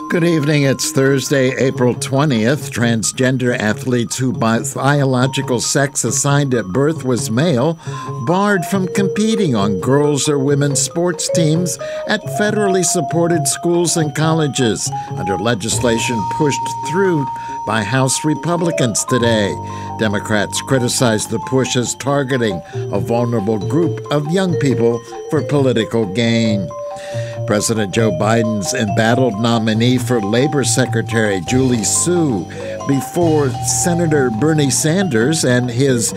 Good evening. It's Thursday, April 20th. Transgender athletes whose biological sex assigned at birth was male barred from competing on girls' or women's sports teams at federally supported schools and colleges under legislation pushed through by House Republicans today. Democrats criticized the push as targeting a vulnerable group of young people for political gain. President Joe Biden's embattled nominee for Labor Secretary Julie Su before Senator Bernie Sanders and his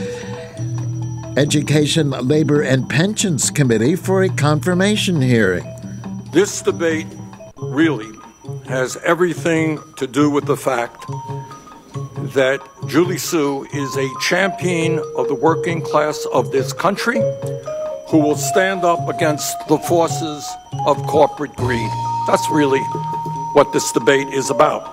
Education, Labor, and Pensions Committee for a confirmation hearing. This debate really has everything to do with the fact that Julie Su is a champion of the working class of this country who will stand up against the forces of corporate greed. That's really what this debate is about.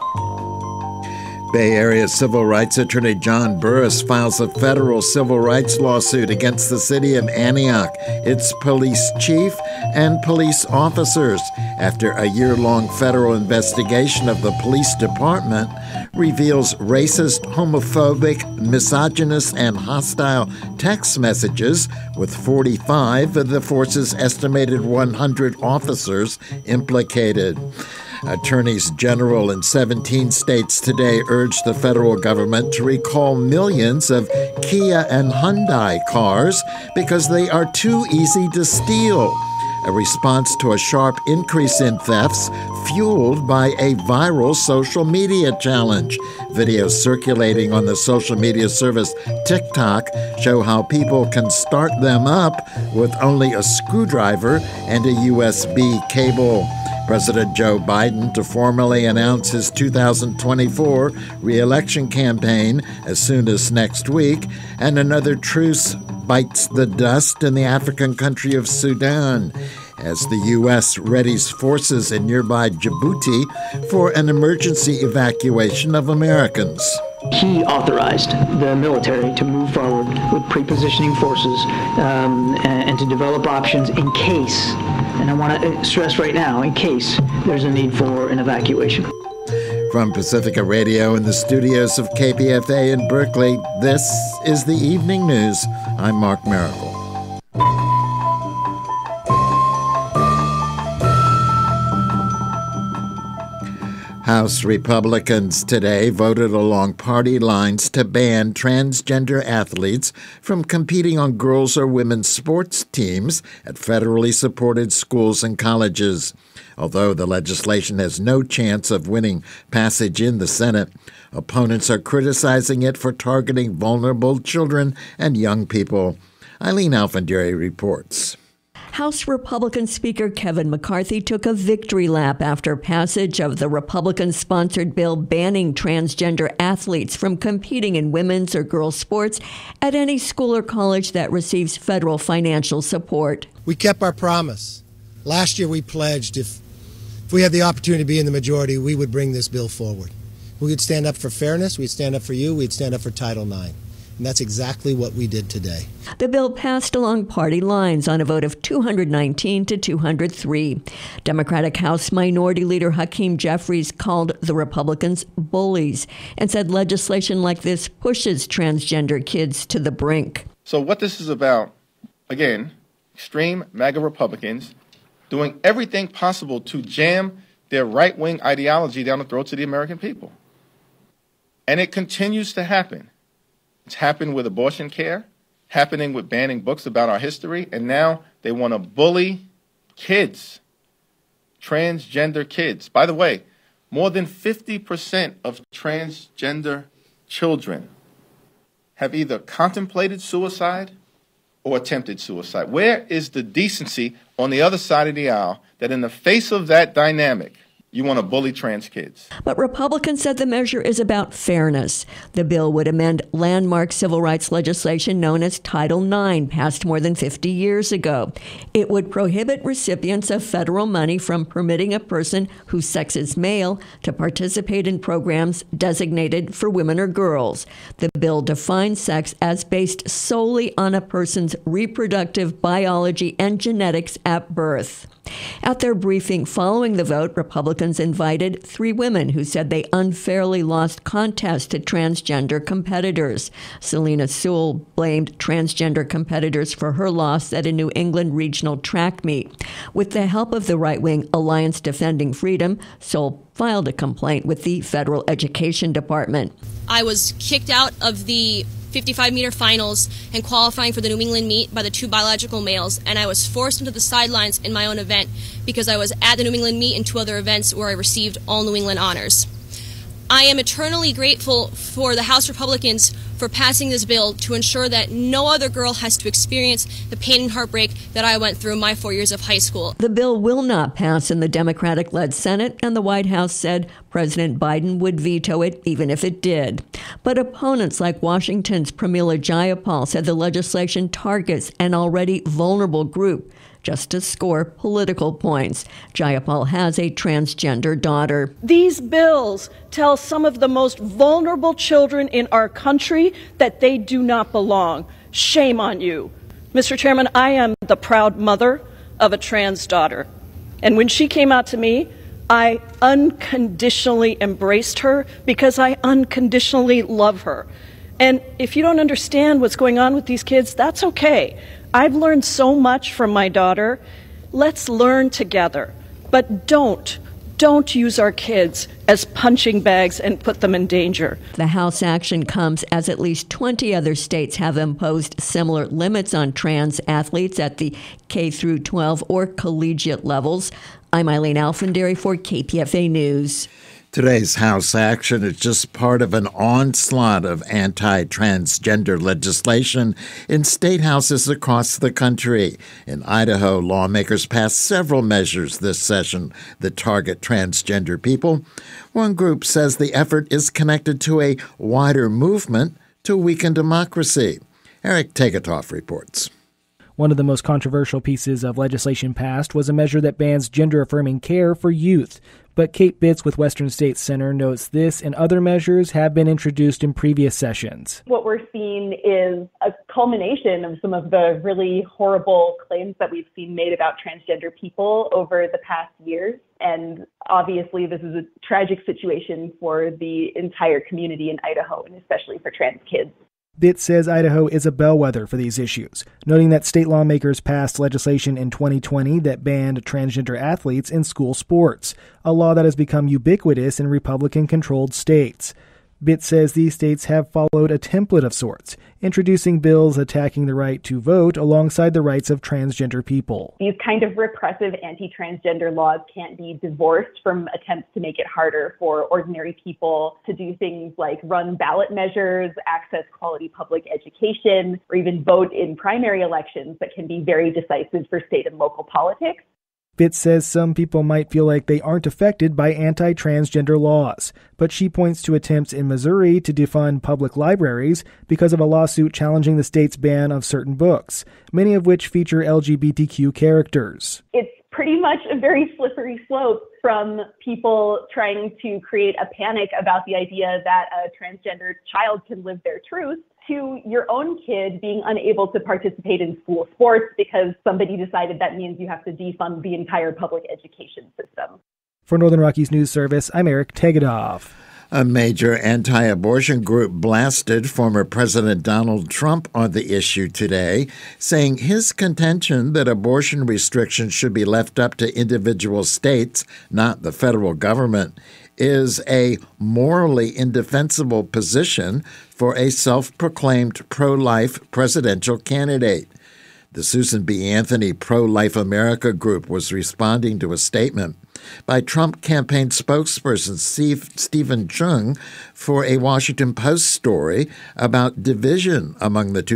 Bay Area civil rights attorney John Burris files a federal civil rights lawsuit against the city of Antioch, its police chief, and police officers after a year-long federal investigation of the police department reveals racist, homophobic, misogynist, and hostile text messages with 45 of the force's estimated 100 officers implicated. Attorneys general in 17 states today urged the federal government to recall millions of Kia and Hyundai cars because they are too easy to steal, a response to a sharp increase in thefts fueled by a viral social media challenge. Videos circulating on the social media service TikTok show how people can start them up with only a screwdriver and a USB cable. President Joe Biden to formally announce his 2024 re-election campaign as soon as next week, and another truce bites the dust in the African country of Sudan as the U.S. readies forces in nearby Djibouti for an emergency evacuation of Americans. He authorized the military to move forward with pre-positioning forces and to develop options in case, and I want to stress right now, in case there's a need for an evacuation. From Pacifica Radio in the studios of KPFA in Berkeley, this is the Evening News. I'm Mark Miracle. House Republicans today voted along party lines to ban transgender athletes from competing on girls' or women's sports teams at federally supported schools and colleges. Although the legislation has no chance of winning passage in the Senate, opponents are criticizing it for targeting vulnerable children and young people. Eileen Alfanderi reports. House Republican Speaker Kevin McCarthy took a victory lap after passage of the Republican-sponsored bill banning transgender athletes from competing in women's or girls' sports at any school or college that receives federal financial support. We kept our promise. Last year we pledged if we had the opportunity to be in the majority, we would bring this bill forward. We would stand up for fairness, we'd stand up for you, we'd stand up for Title IX. And that's exactly what we did today. The bill passed along party lines on a vote of 219 to 203. Democratic House Minority Leader Hakeem Jeffries called the Republicans bullies and said legislation like this pushes transgender kids to the brink. So what this is about, again, extreme MAGA Republicans doing everything possible to jam their right-wing ideology down the throats of the American people. And it continues to happen. It's happened with abortion care, happening with banning books about our history, and now they want to bully kids, transgender kids. By the way, more than 50% of transgender children have either contemplated suicide or attempted suicide. Where is the decency on the other side of the aisle that in the face of that dynamic, you want to bully trans kids? But Republicans said the measure is about fairness. The bill would amend landmark civil rights legislation known as Title IX, passed more than 50 years ago. It would prohibit recipients of federal money from permitting a person whose sex is male to participate in programs designated for women or girls. The bill defines sex as based solely on a person's reproductive biology and genetics at birth. At their briefing following the vote, Republicans invited 3 women who said they unfairly lost contests to transgender competitors. Selena Sewell blamed transgender competitors for her loss at a New England regional track meet. With the help of the right-wing Alliance Defending Freedom, Sewell filed a complaint with the Federal Education Department. I was kicked out of the 55-meter finals and qualifying for the New England meet by the 2 biological males, and I was forced into the sidelines in my own event because I was at the New England meet and 2 other events where I received all New England honors. I am eternally grateful for the House Republicans for passing this bill to ensure that no other girl has to experience the pain and heartbreak that I went through my 4 years of high school. The bill will not pass in the Democratic-led Senate, and the White House said President Biden would veto it even if it did. But opponents like Washington's Pramila Jayapal said the legislation targets an already vulnerable group just to score political points. Jayapal has a transgender daughter. These bills tell some of the most vulnerable children in our country that they do not belong. Shame on you. Mr. Chairman, I am the proud mother of a trans daughter. And when she came out to me, I unconditionally embraced her because I unconditionally love her. And if you don't understand what's going on with these kids, that's okay. I've learned so much from my daughter. Let's learn together. But don't use our kids as punching bags and put them in danger. The House action comes as at least 20 other states have imposed similar limits on trans athletes at the K-12 or collegiate levels. I'm Eileen Alfandary for KPFA News. Today's House action is just part of an onslaught of anti-transgender legislation in state houses across the country. In Idaho, lawmakers passed several measures this session that target transgender people. One group says the effort is connected to a wider movement to weaken democracy. Eric Tegetoff reports. One of the most controversial pieces of legislation passed was a measure that bans gender-affirming care for youth. But Kate Bitts with Western States Center notes this and other measures have been introduced in previous sessions. What we're seeing is a culmination of some of the really horrible claims that we've seen made about transgender people over the past years. And obviously, this is a tragic situation for the entire community in Idaho, and especially for trans kids. Bitts says Idaho is a bellwether for these issues, noting that state lawmakers passed legislation in 2020 that banned transgender athletes in school sports, a law that has become ubiquitous in Republican-controlled states. Bitts says these states have followed a template of sorts, introducing bills attacking the right to vote alongside the rights of transgender people. These kind of repressive anti-transgender laws can't be divorced from attempts to make it harder for ordinary people to do things like run ballot measures, access quality public education, or even vote in primary elections that can be very decisive for state and local politics. Bitts says some people might feel like they aren't affected by anti-transgender laws, but she points to attempts in Missouri to defund public libraries because of a lawsuit challenging the state's ban of certain books, many of which feature LGBTQ characters. It's pretty much a very slippery slope from people trying to create a panic about the idea that a transgender child can live their truth to your own kid being unable to participate in school sports because somebody decided that means you have to defund the entire public education system. For Northern Rockies News Service, I'm Eric Tegetoff. A major anti-abortion group blasted former President Donald Trump on the issue today, saying his contention that abortion restrictions should be left up to individual states, not the federal government, is a morally indefensible position for a self-proclaimed pro-life presidential candidate. The Susan B. Anthony Pro-Life America group was responding to a statement by Trump campaign spokesperson Stephen Chung for a Washington Post story about division among the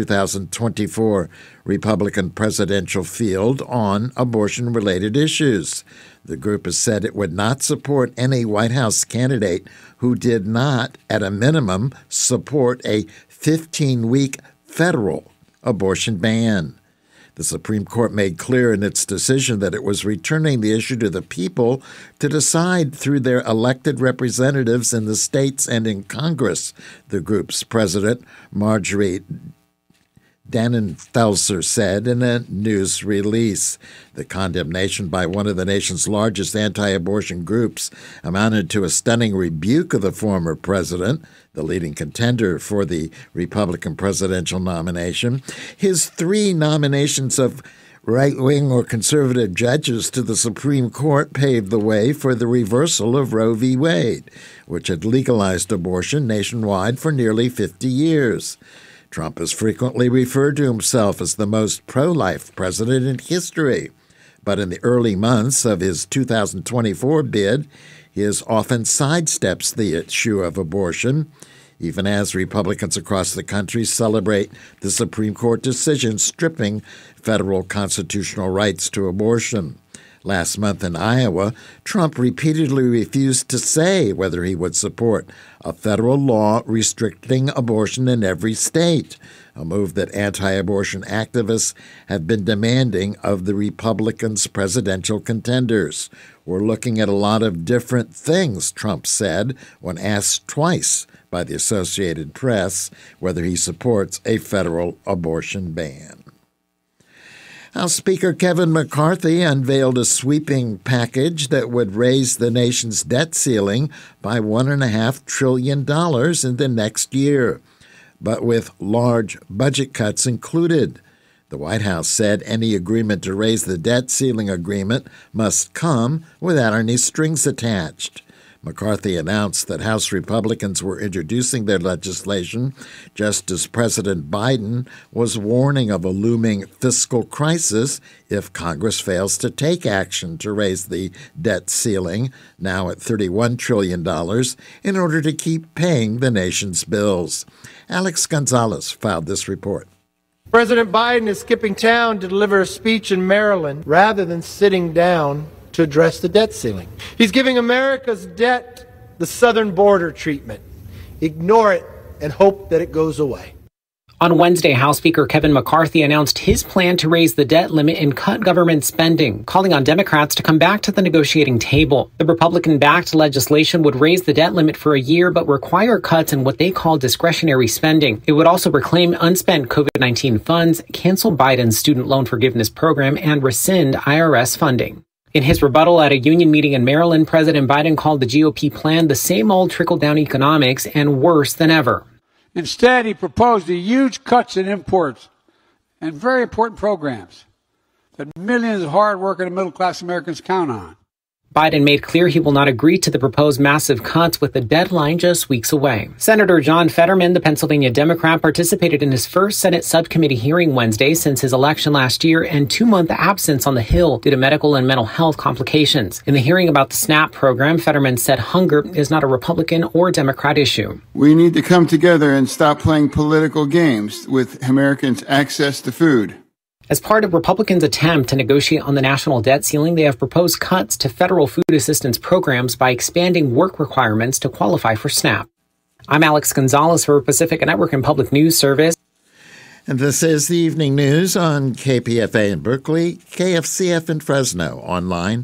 2024 Republican presidential field on abortion-related issues. The group has said it would not support any White House candidate who did not, at a minimum, support a 15-week federal abortion ban. The Supreme Court made clear in its decision that it was returning the issue to the people to decide through their elected representatives in the states and in Congress. The group's president, Marjorie Dannenfelser said in a news release. The condemnation by one of the nation's largest anti-abortion groups amounted to a stunning rebuke of the former president, the leading contender for the Republican presidential nomination. His 3 nominations of right-wing or conservative judges to the Supreme Court paved the way for the reversal of Roe v. Wade, which had legalized abortion nationwide for nearly 50 years. Trump has frequently referred to himself as the most pro-life president in history, but in the early months of his 2024 bid, he has often sidesteps the issue of abortion, even as Republicans across the country celebrate the Supreme Court decision stripping federal constitutional rights to abortion. Last month in Iowa, Trump repeatedly refused to say whether he would support a federal law restricting abortion in every state, a move that anti-abortion activists have been demanding of the Republicans' presidential contenders. We're looking at a lot of different things, Trump said when asked twice by the Associated Press whether he supports a federal abortion ban. House Speaker Kevin McCarthy unveiled a sweeping package that would raise the nation's debt ceiling by $1.5 trillion in the next year, but with large budget cuts included. The White House said any agreement to raise the debt ceiling agreement must come without any strings attached. McCarthy announced that House Republicans were introducing their legislation just as President Biden was warning of a looming fiscal crisis if Congress fails to take action to raise the debt ceiling, now at $31 trillion, in order to keep paying the nation's bills. Alex Gonzalez filed this report. President Biden is skipping town to deliver a speech in Maryland rather than sitting down to address the debt ceiling. He's giving America's debt the southern border treatment. Ignore it and hope that it goes away. On Wednesday, House Speaker Kevin McCarthy announced his plan to raise the debt limit and cut government spending, calling on Democrats to come back to the negotiating table. The Republican-backed legislation would raise the debt limit for a year but require cuts in what they call discretionary spending. It would also reclaim unspent COVID-19 funds, cancel Biden's student loan forgiveness program, and rescind IRS funding. In his rebuttal at a union meeting in Maryland, President Biden called the GOP plan the same old trickle-down economics and worse than ever. Instead, he proposed huge cuts in imports and very important programs that millions of hard-working and middle-class Americans count on. Biden made clear he will not agree to the proposed massive cuts with the deadline just weeks away. Senator John Fetterman, the Pennsylvania Democrat, participated in his first Senate subcommittee hearing Wednesday since his election last year and 2-month absence on the Hill due to medical and mental health complications. In the hearing about the SNAP program, Fetterman said hunger is not a Republican or Democrat issue. We need to come together and stop playing political games with Americans' access to food. As part of Republicans' attempt to negotiate on the national debt ceiling, they have proposed cuts to federal food assistance programs by expanding work requirements to qualify for SNAP. I'm Alex Gonzalez for Pacific Network and Public News Service. And this is the Evening News on KPFA in Berkeley, KFCF in Fresno, online,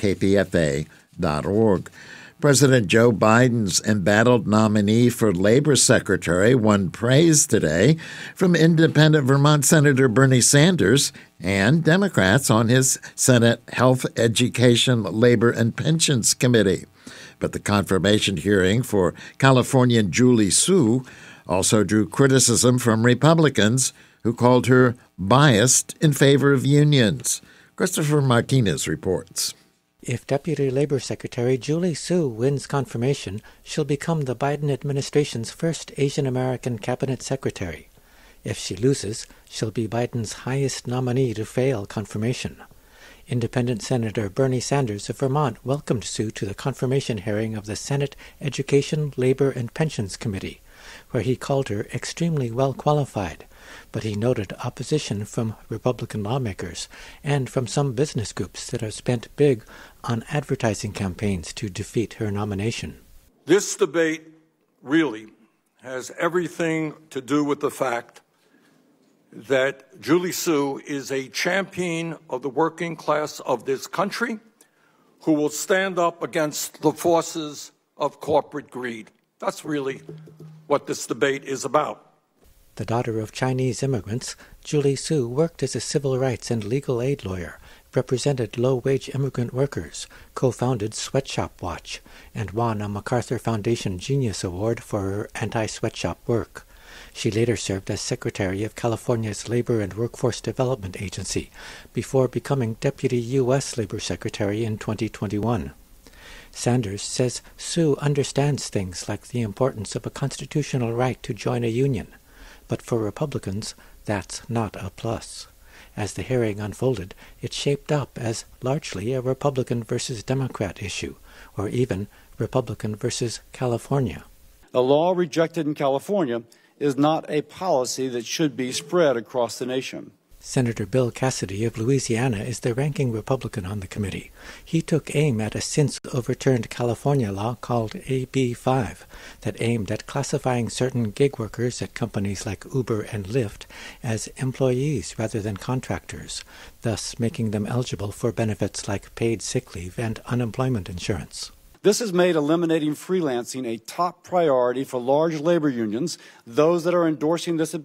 kpfa.org. President Joe Biden's embattled nominee for Labor Secretary won praise today from independent Vermont Senator Bernie Sanders and Democrats on his Senate Health, Education, Labor, and Pensions Committee. But the confirmation hearing for Californian Julie Su also drew criticism from Republicans who called her biased in favor of unions. Christopher Martinez reports. If Deputy Labor Secretary Julie Su wins confirmation, she'll become the Biden administration's first Asian American cabinet secretary. If she loses, she'll be Biden's highest nominee to fail confirmation. Independent Senator Bernie Sanders of Vermont welcomed Su to the confirmation hearing of the Senate Education, Labor, and Pensions Committee, where he called her extremely well qualified. But he noted opposition from Republican lawmakers and from some business groups that have spent big on advertising campaigns to defeat her nomination. This debate really has everything to do with the fact that Julie Su is a champion of the working class of this country who will stand up against the forces of corporate greed. That's really what this debate is about. The daughter of Chinese immigrants, Julie Su worked as a civil rights and legal aid lawyer, represented low-wage immigrant workers, co-founded Sweatshop Watch, and won a MacArthur Foundation Genius Award for her anti-sweatshop work. She later served as Secretary of California's Labor and Workforce Development Agency, before becoming Deputy U.S. Labor Secretary in 2021. Sanders says Su understands things like the importance of a constitutional right to join a union, but for Republicans, that's not a plus. As the hearing unfolded, it shaped up as largely a Republican versus Democrat issue, or even Republican versus California. A law rejected in California is not a policy that should be spread across the nation. Senator Bill Cassidy of Louisiana is the ranking Republican on the committee. He took aim at a since-overturned California law called AB 5 that aimed at classifying certain gig workers at companies like Uber and Lyft as employees rather than contractors, thus making them eligible for benefits like paid sick leave and unemployment insurance. This has made eliminating freelancing a top priority for large labor unions, those that are endorsing this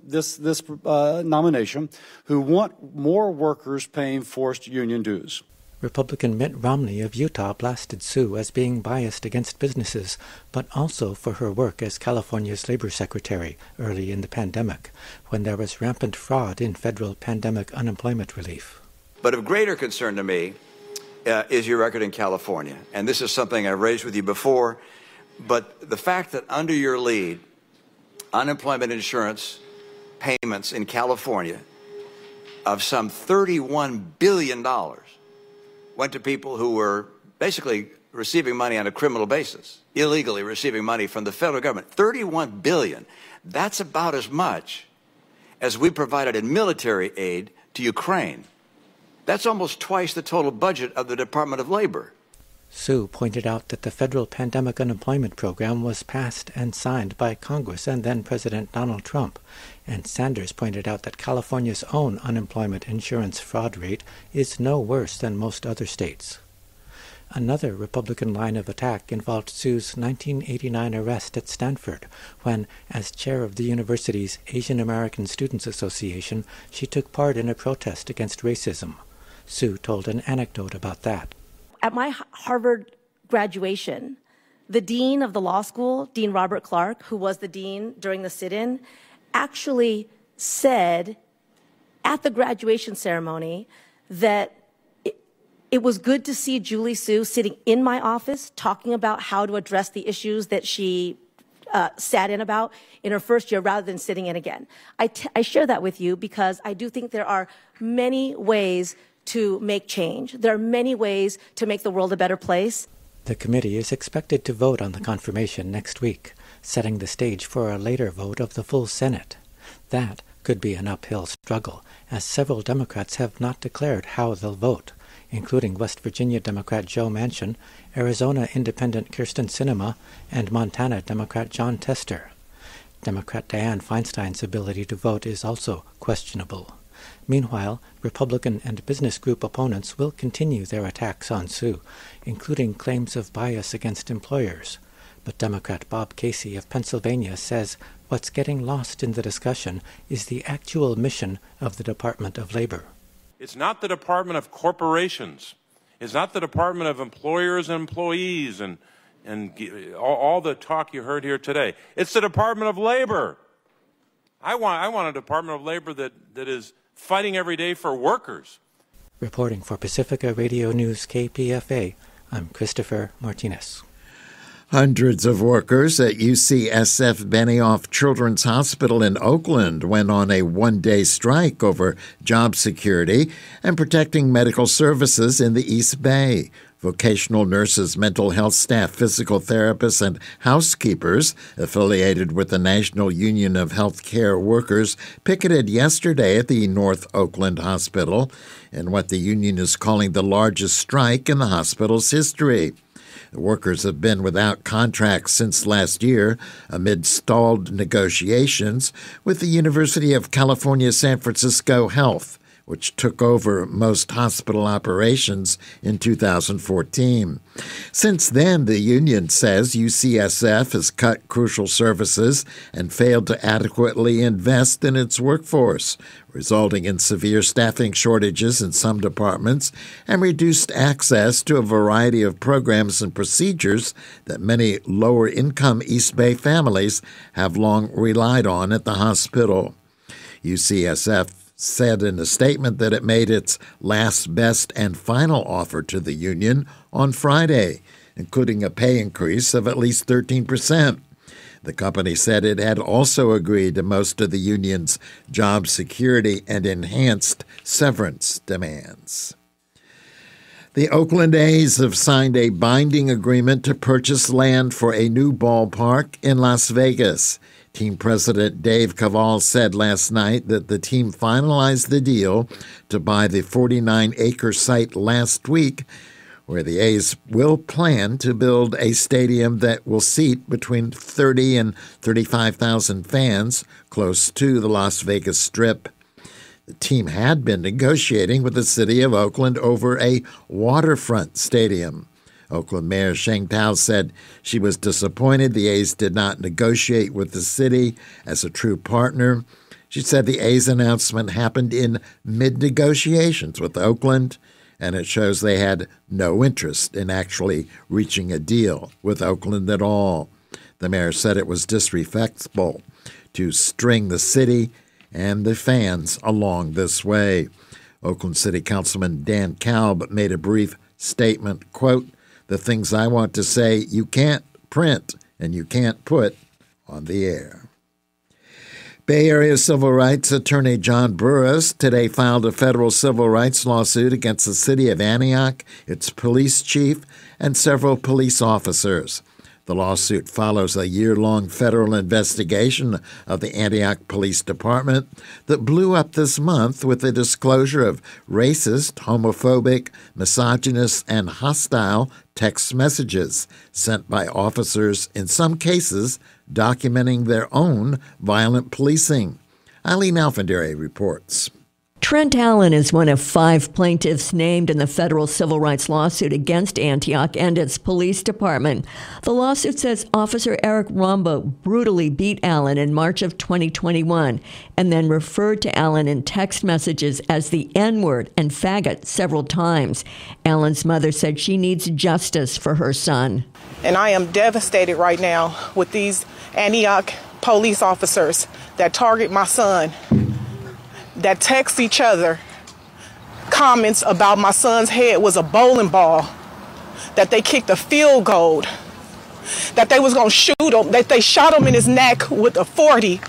nomination, who want more workers paying forced union dues. Republican Mitt Romney of Utah blasted Su as being biased against businesses, but also for her work as California's labor secretary early in the pandemic, when there was rampant fraud in federal pandemic unemployment relief. But of greater concern to me is your record in California. And this is something I've raised with you before, but the fact that under your lead, unemployment insurance payments in California of some $31 billion went to people who were basically receiving money on a criminal basis, illegally receiving money from the federal government. $31 billion. That's about as much as we provided in military aid to Ukraine. That's almost twice the total budget of the Department of Labor. Su pointed out that the federal pandemic unemployment program was passed and signed by Congress and then President Donald Trump, and Sanders pointed out that California's own unemployment insurance fraud rate is no worse than most other states. Another Republican line of attack involved Su's 1989 arrest at Stanford, when, as chair of the university's Asian American Students Association, she took part in a protest against racism. Su told an anecdote about that. At my Harvard graduation, the dean of the law school, Dean Robert Clark, who was the dean during the sit-in, actually said at the graduation ceremony that it was good to see Julie Su sitting in my office talking about how to address the issues that she sat in about in her first year rather than sitting in again. I share that with you because I do think there are many ways to make change. There are many ways to make the world a better place. The committee is expected to vote on the confirmation next week, setting the stage for a later vote of the full Senate. That could be an uphill struggle, as several Democrats have not declared how they'll vote, including West Virginia Democrat Joe Manchin, Arizona Independent Kyrsten Sinema, and Montana Democrat John Tester. Democrat Dianne Feinstein's ability to vote is also questionable. Meanwhile, Republican and business group opponents will continue their attacks on Su, including claims of bias against employers. But Democrat Bob Casey of Pennsylvania says what's getting lost in the discussion is the actual mission of the Department of Labor. It's not the Department of Corporations. It's not the Department of Employers and Employees and all the talk you heard here today. It's the Department of Labor. I want a Department of Labor that is fighting every day for workers. Reporting for Pacifica Radio News KPFA, I'm Christopher Martinez. Hundreds of workers at UCSF Benioff Children's Hospital in Oakland went on a one-day strike over job security and protecting medical services in the East Bay. Vocational nurses, mental health staff, physical therapists, and housekeepers affiliated with the National Union of Healthcare Workers picketed yesterday at the North Oakland Hospital in what the union is calling the largest strike in the hospital's history. The workers have been without contracts since last year amid stalled negotiations with the University of California, San Francisco Health, which took over most hospital operations in 2014. Since then, the union says UCSF has cut crucial services and failed to adequately invest in its workforce, resulting in severe staffing shortages in some departments and reduced access to a variety of programs and procedures that many lower-income East Bay families have long relied on at the hospital. UCSF said in a statement that it made its last, best, and final offer to the union on Friday, including a pay increase of at least 13%. The company said it had also agreed to most of the union's job security and enhanced severance demands. The Oakland A's have signed a binding agreement to purchase land for a new ballpark in Las Vegas. Team president Dave Cavall said last night that the team finalized the deal to buy the 49-acre site last week, where the A's will plan to build a stadium that will seat between 30 and 35,000 fans close to the Las Vegas Strip. The team had been negotiating with the city of Oakland over a waterfront stadium. Oakland Mayor Sheng Tao said she was disappointed the A's did not negotiate with the city as a true partner. She said the A's announcement happened in mid-negotiations with Oakland, and it shows they had no interest in actually reaching a deal with Oakland at all. The mayor said it was disrespectful to string the city and the fans along this way. Oakland City Councilman Dan Kalb made a brief statement, quote, "The things I want to say you can't print and you can't put on the air." Bay Area civil rights attorney John Burris today filed a federal civil rights lawsuit against the city of Antioch, its police chief, and several police officers. The lawsuit follows a year-long federal investigation of the Antioch Police Department that blew up this month with the disclosure of racist, homophobic, misogynist, and hostile text messages sent by officers, in some cases documenting their own violent policing. Eileen Alfandere reports. Trent Allen is one of 5 plaintiffs named in the federal civil rights lawsuit against Antioch and its police department. The lawsuit says Officer Eric Rombo brutally beat Allen in March of 2021 and then referred to Allen in text messages as the N-word and faggot several times. Allen's mother said she needs justice for her son. And I am devastated right now with these Antioch police officers that target my son, that text each other comments about my son's head was a bowling ball, that they kicked a field goal, that they was going to shoot him, that they shot him in his neck with a .40.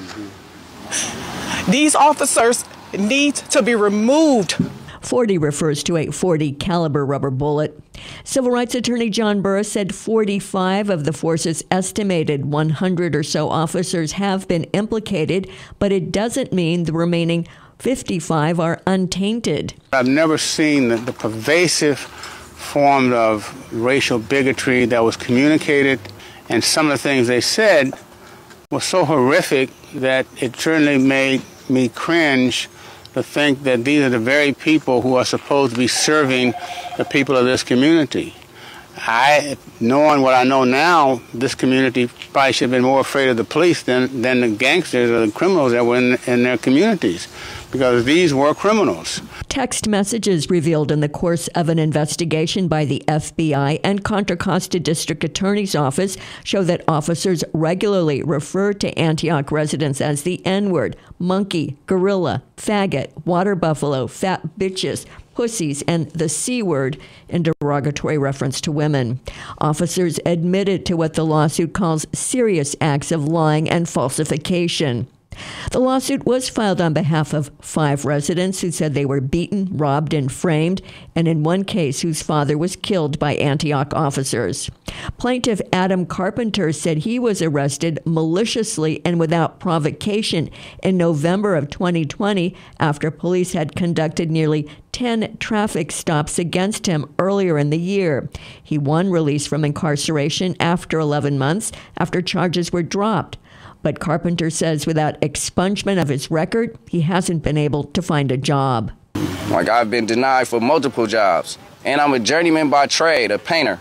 These officers need to be removed. .40 refers to a .40 caliber rubber bullet. Civil rights attorney John Burris said 45 of the force's estimated 100 or so officers have been implicated, but it doesn't mean the remaining 55 are untainted. I've never seen the pervasive form of racial bigotry that was communicated, and some of the things they said were so horrific that it certainly made me cringe to think that these are the very people who are supposed to be serving the people of this community. Knowing what I know now, this community probably should have been more afraid of the police than the gangsters or the criminals that were in their communities, because these were criminals. Text messages revealed in the course of an investigation by the FBI and Contra Costa District Attorney's Office show that officers regularly refer to Antioch residents as the N-word, monkey, gorilla, faggot, water buffalo, fat bitches, pussies, and the C word in derogatory reference to women. Officers admitted to what the lawsuit calls serious acts of lying and falsification. The lawsuit was filed on behalf of 5 residents who said they were beaten, robbed, and framed, and in one case whose father was killed by Antioch officers. Plaintiff Adam Carpenter said he was arrested maliciously and without provocation in November of 2020 after police had conducted nearly 10 traffic stops against him earlier in the year. He won release from incarceration after 11 months after charges were dropped. But Carpenter says without expungement of his record, he hasn't been able to find a job. Like, I've been denied for multiple jobs, and I'm a journeyman by trade, a painter.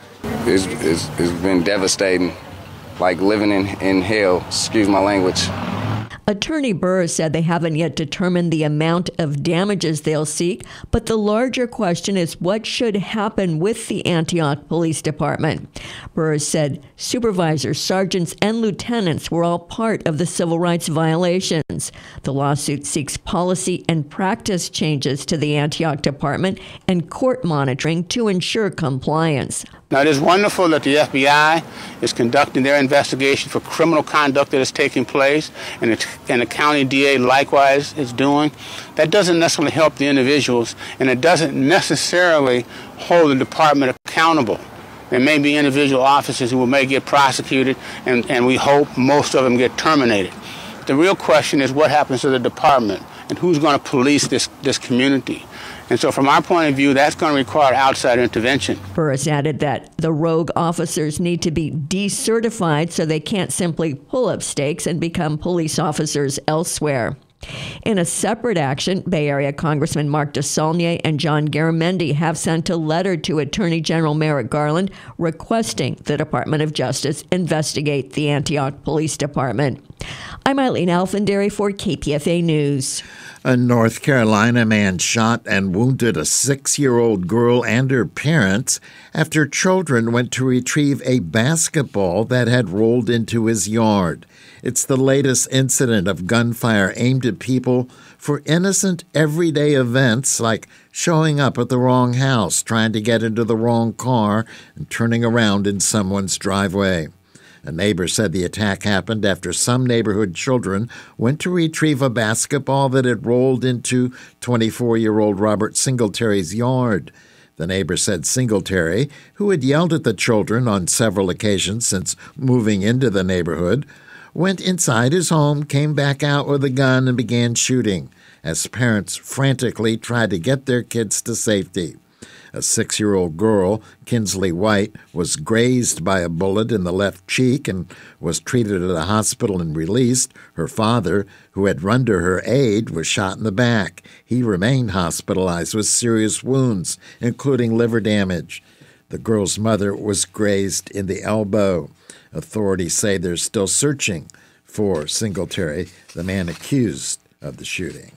It's been devastating, like living in hell, excuse my language. Attorney Burris said they haven't yet determined the amount of damages they'll seek, but the larger question is what should happen with the Antioch Police Department. Burris said supervisors, sergeants, and lieutenants were all part of the civil rights violations. The lawsuit seeks policy and practice changes to the Antioch Department and court monitoring to ensure compliance. Now, it is wonderful that the FBI is conducting their investigation for criminal conduct that is taking place, and the county DA likewise is doing. That doesn't necessarily help the individuals, and it doesn't necessarily hold the department accountable. There may be individual officers who may get prosecuted, and we hope most of them get terminated. The real question is what happens to the department, and who's going to police this community. And so from our point of view, that's going to require outside intervention. Burris added that the rogue officers need to be decertified so they can't simply pull up stakes and become police officers elsewhere. In a separate action, Bay Area Congressman Mark DeSaulnier and John Garamendi have sent a letter to Attorney General Merrick Garland requesting the Department of Justice investigate the Antioch Police Department. I'm Eileen Alfandary for KPFA News. A North Carolina man shot and wounded a 6-year-old girl and her parents after children went to retrieve a basketball that had rolled into his yard. It's the latest incident of gunfire aimed at people for innocent everyday events like showing up at the wrong house, trying to get into the wrong car, and turning around in someone's driveway. A neighbor said the attack happened after some neighborhood children went to retrieve a basketball that had rolled into 24-year-old Robert Singletary's yard. The neighbor said Singletary, who had yelled at the children on several occasions since moving into the neighborhood, went inside his home, came back out with a gun, and began shooting as parents frantically tried to get their kids to safety. A 6-year-old girl, Kinsley White, was grazed by a bullet in the left cheek and was treated at a hospital and released. Her father, who had run to her aid, was shot in the back. He remained hospitalized with serious wounds, including liver damage. The girl's mother was grazed in the elbow. Authorities say they're still searching for Singletary, the man accused of the shooting.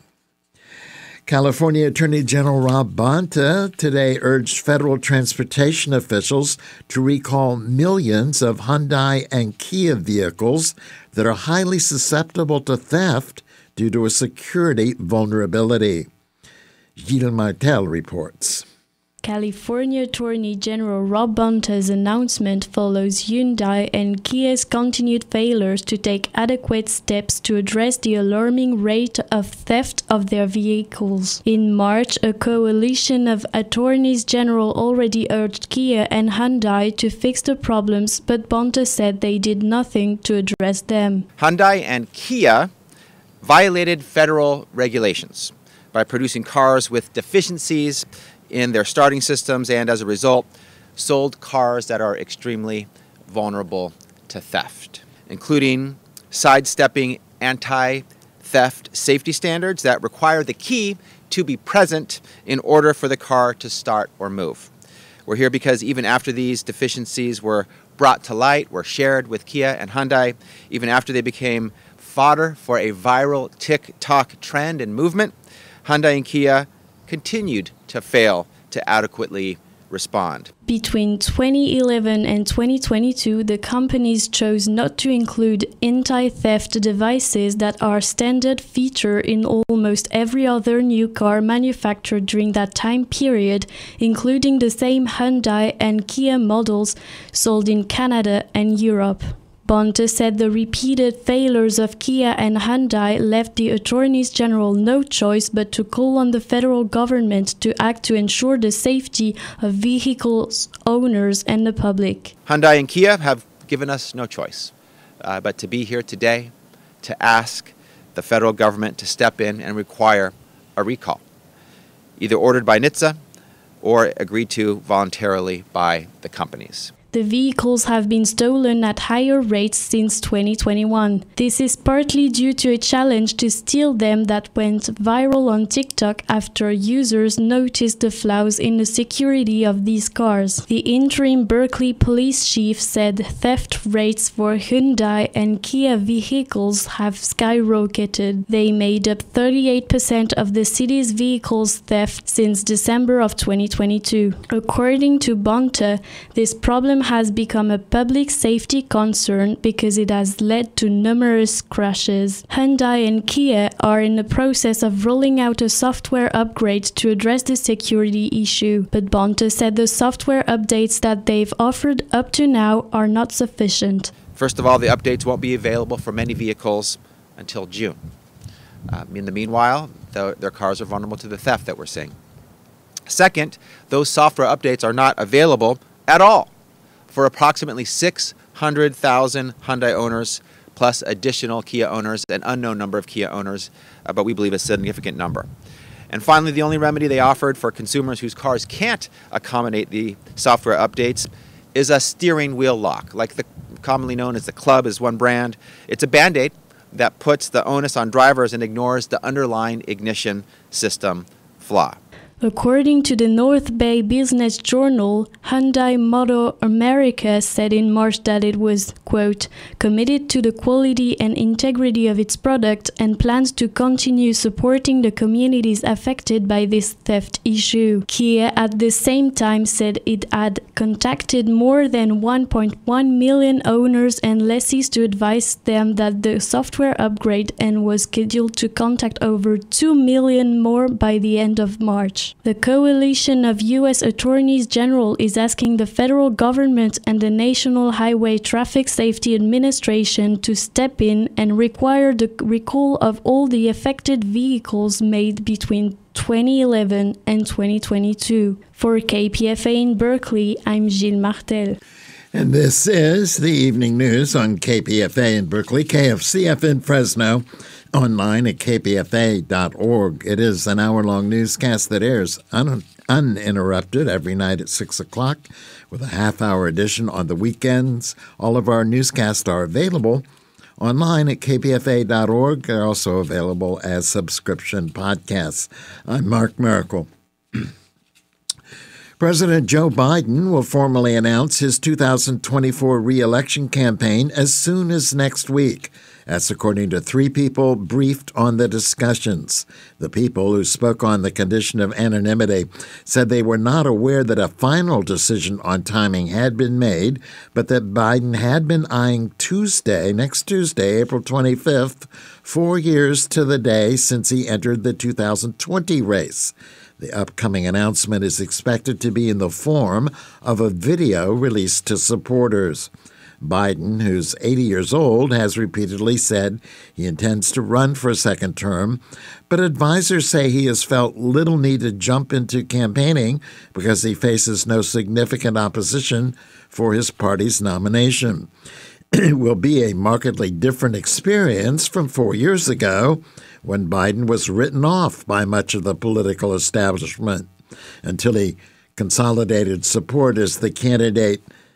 California Attorney General Rob Bonta today urged federal transportation officials to recall millions of Hyundai and Kia vehicles that are highly susceptible to theft due to a security vulnerability. Gilles Martel reports. California Attorney General Rob Bonta's announcement follows Hyundai and Kia's continued failures to take adequate steps to address the alarming rate of theft of their vehicles. In March, a coalition of attorneys general already urged Kia and Hyundai to fix the problems, but Bonta said they did nothing to address them. Hyundai and Kia violated federal regulations by producing cars with deficiencies in their starting systems, and as a result, sold cars that are extremely vulnerable to theft, including sidestepping anti-theft safety standards that require the key to be present in order for the car to start or move. We're here because even after these deficiencies were brought to light, were shared with Kia and Hyundai, even after they became fodder for a viral TikTok trend and movement, Hyundai and Kia continued to fail to adequately respond. Between 2011 and 2022, the companies chose not to include anti-theft devices that are standard feature in almost every other new car manufactured during that time period, including the same Hyundai and Kia models sold in Canada and Europe. Bonta said the repeated failures of Kia and Hyundai left the attorneys general no choice but to call on the federal government to act to ensure the safety of vehicles owners and the public. Hyundai and Kia have given us no choice but to be here today to ask the federal government to step in and require a recall, either ordered by NHTSA or agreed to voluntarily by the companies. The vehicles have been stolen at higher rates since 2021. This is partly due to a challenge to steal them that went viral on TikTok after users noticed the flaws in the security of these cars. The interim Berkeley police chief said theft rates for Hyundai and Kia vehicles have skyrocketed. They made up 38% of the city's vehicles theft since December of 2022. According to Bonta, this problem has become a public safety concern because it has led to numerous crashes. Hyundai and Kia are in the process of rolling out a software upgrade to address the security issue, but Bonta said the software updates that they've offered up to now are not sufficient. First of all, the updates won't be available for many vehicles until June. In the meanwhile, their cars are vulnerable to the theft that we're seeing. Second, those software updates are not available at all for approximately 600,000 Hyundai owners, plus additional Kia owners, an unknown number of Kia owners, but we believe a significant number. And finally, the only remedy they offered for consumers whose cars can't accommodate the software updates is a steering wheel lock, like the commonly known as the Club is one brand. It's a Band-Aid that puts the onus on drivers and ignores the underlying ignition system flaw. According to the North Bay Business Journal, Hyundai Motor America said in March that it was, quote, committed to the quality and integrity of its product and plans to continue supporting the communities affected by this theft issue. Kia at the same time said it had contacted more than 1.1 million owners and lessees to advise them that the software upgrade and was scheduled to contact over 2 million more by the end of March. The coalition of U.S. attorneys general is asking the federal government and the National Highway Traffic Safety Administration to step in and require the recall of all the affected vehicles made between 2011 and 2022. For KPFA in Berkeley, I'm Gilles Martel. And this is the evening news on KPFA in Berkeley, KFCF in Fresno, online at kpfa.org. It is an hour-long newscast that airs uninterrupted every night at 6 o'clock with a half-hour edition on the weekends. All of our newscasts are available online at kpfa.org. They're also available as subscription podcasts. I'm Mark Miracle. President Joe Biden will formally announce his 2024 re-election campaign as soon as next week. That's according to three people briefed on the discussions. The people who spoke on the condition of anonymity said they were not aware that a final decision on timing had been made, but that Biden had been eyeing next Tuesday, April 25th, 4 years to the day since he entered the 2020 race. The upcoming announcement is expected to be in the form of a video released to supporters. Biden, who's 80 years old, has repeatedly said he intends to run for a second term, but advisors say he has felt little need to jump into campaigning because he faces no significant opposition for his party's nomination. It will be a markedly different experience from 4 years ago, when Biden was written off by much of the political establishment until he consolidated support as the candidate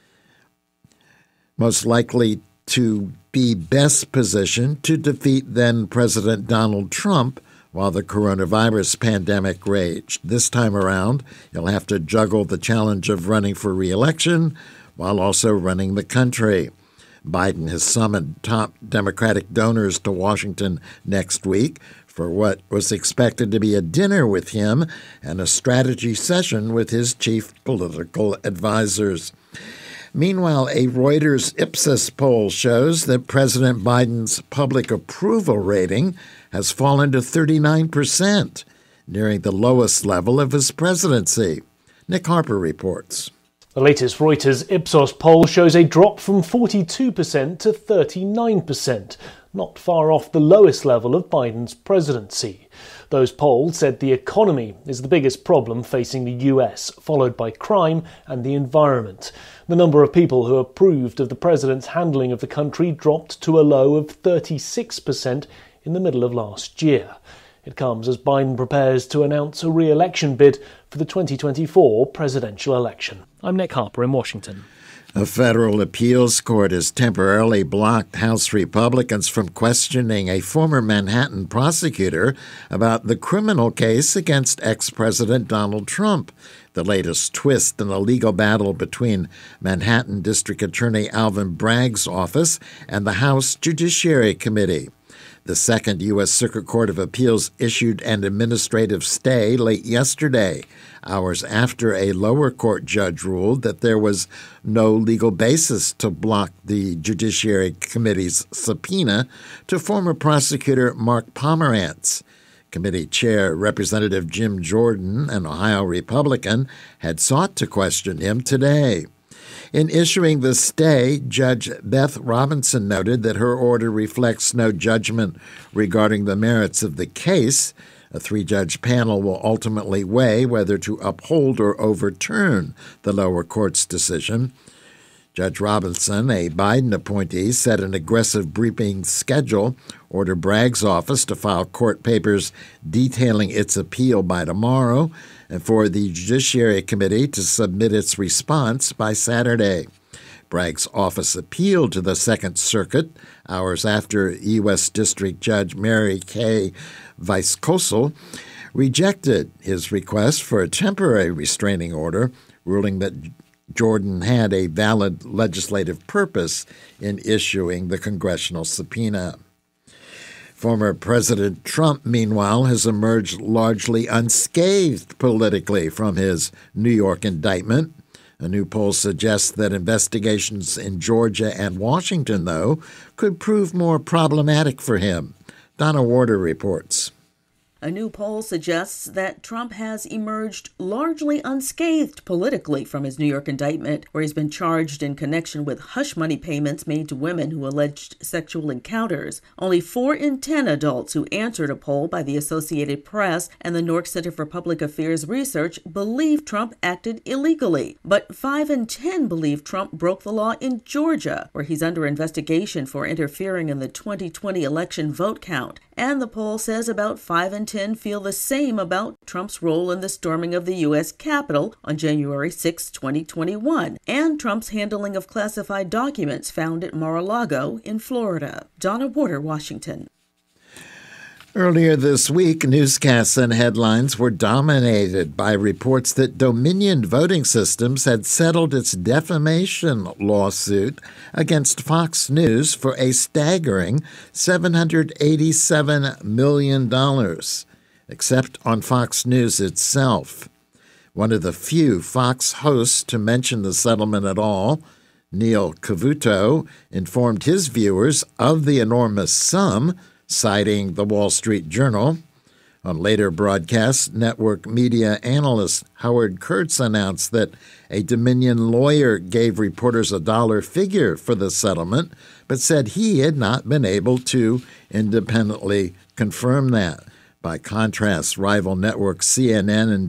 most likely to be best positioned to defeat then-President Donald Trump while the coronavirus pandemic raged. This time around, he'll have to juggle the challenge of running for re-election while also running the country. Biden has summoned top Democratic donors to Washington next week for what was expected to be a dinner with him and a strategy session with his chief political advisors. Meanwhile, a Reuters Ipsos poll shows that President Biden's public approval rating has fallen to 39%, nearing the lowest level of his presidency. Nick Harper reports. The latest Reuters Ipsos poll shows a drop from 42% to 39%, not far off the lowest level of Biden's presidency. Those polls said the economy is the biggest problem facing the US, followed by crime and the environment. The number of people who approved of the president's handling of the country dropped to a low of 36% in the middle of last year. It comes as Biden prepares to announce a re-election bid for the 2024 presidential election. I'm Nick Harper in Washington. A federal appeals court has temporarily blocked House Republicans from questioning a former Manhattan prosecutor about the criminal case against ex-President Donald Trump, the latest twist in a legal battle between Manhattan District Attorney Alvin Bragg's office and the House Judiciary Committee. The Second U.S. Circuit Court of Appeals issued an administrative stay late yesterday, hours after a lower court judge ruled that there was no legal basis to block the Judiciary Committee's subpoena to former prosecutor Mark Pomerantz. Committee Chair Representative Jim Jordan, an Ohio Republican, had sought to question him today. In issuing the stay, Judge Beth Robinson noted that her order reflects no judgment regarding the merits of the case. A three-judge panel will ultimately weigh whether to uphold or overturn the lower court's decision. Judge Robinson, a Biden appointee, set an aggressive briefing schedule, ordered Bragg's office to file court papers detailing its appeal by tomorrow, and for the Judiciary Committee to submit its response by Saturday. Bragg's office appealed to the Second Circuit hours after U.S. District Judge Mary Kay Weiskosel rejected his request for a temporary restraining order, ruling that Jordan had a valid legislative purpose in issuing the congressional subpoena. Former President Trump, meanwhile, has emerged largely unscathed politically from his New York indictment. A new poll suggests that investigations in Georgia and Washington, though, could prove more problematic for him. Donna Warder reports. A new poll suggests that Trump has emerged largely unscathed politically from his New York indictment, where he's been charged in connection with hush money payments made to women who alleged sexual encounters. Only 4 in 10 adults who answered a poll by the Associated Press and the Newark Center for Public Affairs Research believe Trump acted illegally. But 5 in 10 believe Trump broke the law in Georgia, where he's under investigation for interfering in the 2020 election vote count. And the poll says about 5 in 10 feel the same about Trump's role in the storming of the U.S. Capitol on January 6, 2021, and Trump's handling of classified documents found at Mar-a-Lago in Florida. Donna Warder, Washington. Earlier this week, newscasts and headlines were dominated by reports that Dominion Voting Systems had settled its defamation lawsuit against Fox News for a staggering $787 million, except on Fox News itself. One of the few Fox hosts to mention the settlement at all, Neil Cavuto, informed his viewers of the enormous sum, citing the Wall Street Journal. On later broadcasts, network media analyst Howard Kurtz announced that a Dominion lawyer gave reporters a dollar figure for the settlement, but said he had not been able to independently confirm that. By contrast, rival networks CNN and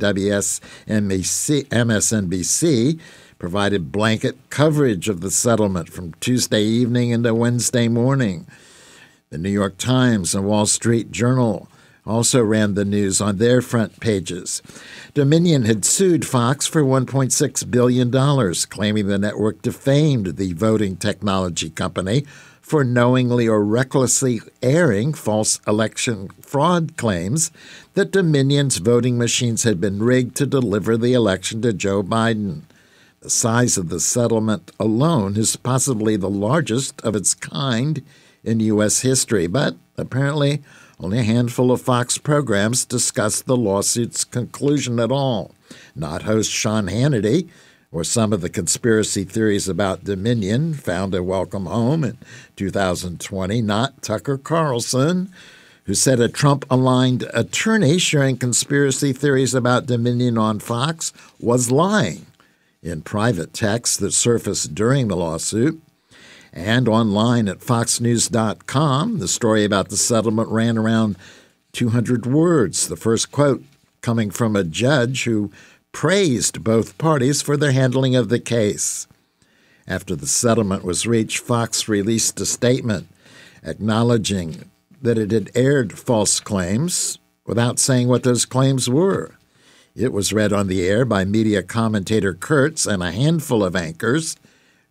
MSNBC provided blanket coverage of the settlement from Tuesday evening into Wednesday morning. The New York Times and Wall Street Journal also ran the news on their front pages. Dominion had sued Fox for $1.6 billion, claiming the network defamed the voting technology company for knowingly or recklessly airing false election fraud claims that Dominion's voting machines had been rigged to deliver the election to Joe Biden. The size of the settlement alone is possibly the largest of its kind in U.S. history, but apparently only a handful of Fox programs discussed the lawsuit's conclusion at all. Not host Sean Hannity, or some of the conspiracy theories about Dominion found a welcome home in 2020, not Tucker Carlson, who said a Trump-aligned attorney sharing conspiracy theories about Dominion on Fox was lying in private texts that surfaced during the lawsuit. And online at foxnews.com, the story about the settlement ran around 200 words, the first quote coming from a judge who praised both parties for their handling of the case. After the settlement was reached, Fox released a statement acknowledging that it had aired false claims without saying what those claims were. It was read on the air by media commentator Kurtz and a handful of anchors.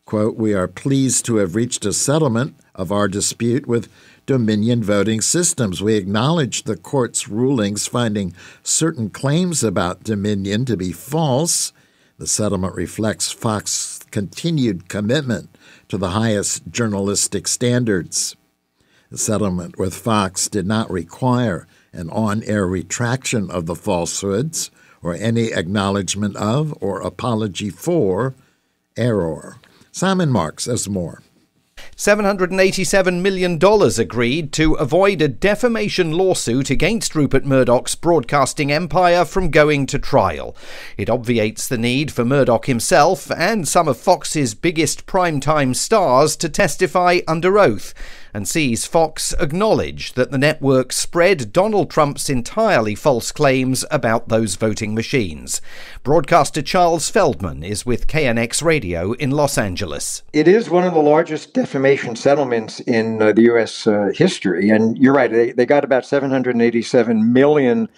Quote, "We are pleased to have reached a settlement of our dispute with Dominion Voting Systems. We acknowledge the court's rulings finding certain claims about Dominion to be false. The settlement reflects Fox's continued commitment to the highest journalistic standards." The settlement with Fox did not require an on-air retraction of the falsehoods or any acknowledgement of or apology for error. Simon Marks has more. $787 million agreed to avoid a defamation lawsuit against Rupert Murdoch's broadcasting empire from going to trial. It obviates the need for Murdoch himself and some of Fox's biggest primetime stars to testify under oath, and sees Fox acknowledge that the network spread Donald Trump's entirely false claims about those voting machines. Broadcaster Charles Feldman is with KNX Radio in Los Angeles. It is one of the largest defamation settlements in the U.S. History, and you're right, they got about $787 million.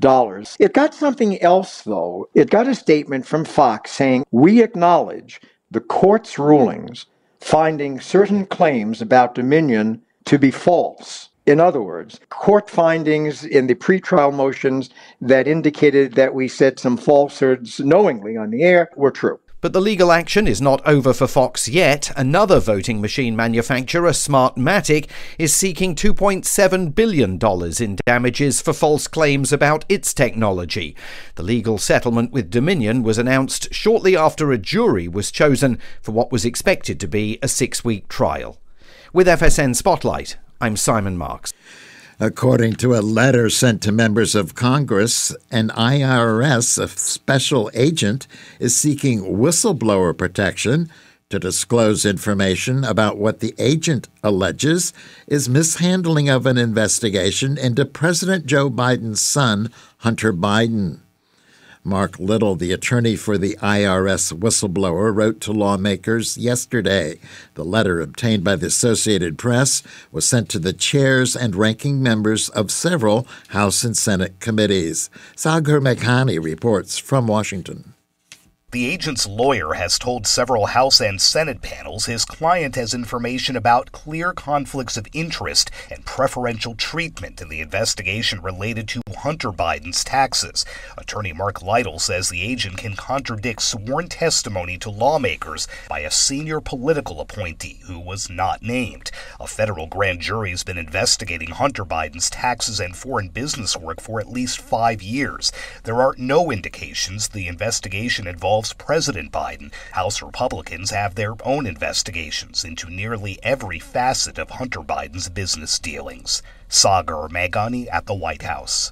It got something else, though. It got a statement from Fox saying, "We acknowledge the court's rulings finding certain claims about Dominion to be false." In other words, court findings in the pretrial motions that indicated that we said some falsehoods knowingly on the air were true. But the legal action is not over for Fox yet. Another voting machine manufacturer, Smartmatic, is seeking $2.7 billion in damages for false claims about its technology. The legal settlement with Dominion was announced shortly after a jury was chosen for what was expected to be a 6-week trial. With FSN Spotlight, I'm Simon Marks. According to a letter sent to members of Congress, an IRS special agent is seeking whistleblower protection to disclose information about what the agent alleges is mishandling of an investigation into President Joe Biden's son, Hunter Biden. Mark Little, the attorney for the IRS whistleblower, wrote to lawmakers yesterday. The letter, obtained by the Associated Press, was sent to the chairs and ranking members of several House and Senate committees. Sagar Meghani reports from Washington. The agent's lawyer has told several House and Senate panels his client has information about clear conflicts of interest and preferential treatment in the investigation related to Hunter Biden's taxes. Attorney Mark Lytle says the agent can contradict sworn testimony to lawmakers by a senior political appointee who was not named. A federal grand jury has been investigating Hunter Biden's taxes and foreign business work for at least 5 years. There are no indications the investigation involves President Biden. House Republicans have their own investigations into nearly every facet of Hunter Biden's business dealings. Sagar Meghani at the White House.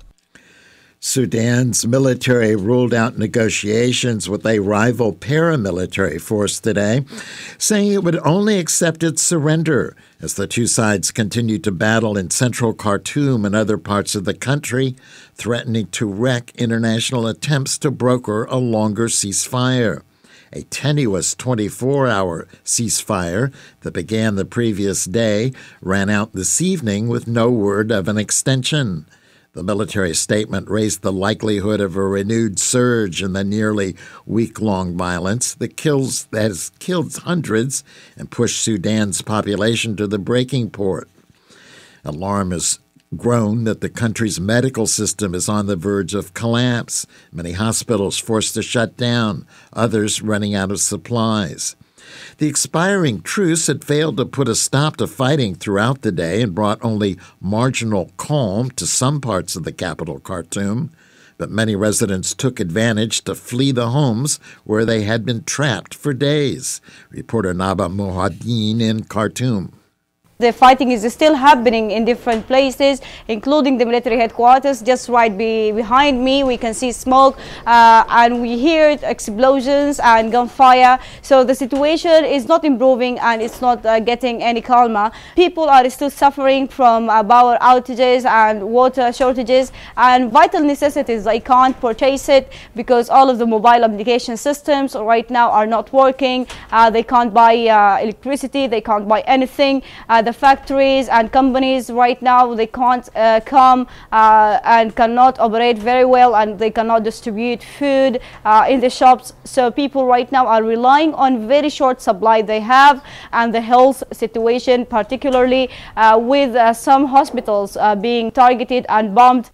Sudan's military ruled out negotiations with a rival paramilitary force today, saying it would only accept its surrender as the two sides continue to battle in central Khartoum and other parts of the country, threatening to wreck international attempts to broker a longer ceasefire. A tenuous 24-hour ceasefire that began the previous day ran out this evening with no word of an extension. The military statement raised the likelihood of a renewed surge in the nearly week-long violence that has killed hundreds and pushed Sudan's population to the breaking point. Alarm has grown that the country's medical system is on the verge of collapse, many hospitals forced to shut down, others running out of supplies. The expiring truce had failed to put a stop to fighting throughout the day and brought only marginal calm to some parts of the capital, Khartoum. But many residents took advantage to flee the homes where they had been trapped for days. Reporter Naba Mohadin in Khartoum. The fighting is still happening in different places, including the military headquarters. Just right behind me, we can see smoke and we hear explosions and gunfire. So the situation is not improving and it's not getting any calmer. People are still suffering from power outages and water shortages and vital necessities. They can't purchase it because all of the mobile application systems right now are not working. They can't buy electricity. They can't buy anything. the factories and companies right now, they can't come and cannot operate very well, and they cannot distribute food in the shops. So people right now are relying on very short supply they have, and the health situation, particularly with some hospitals being targeted and bombed.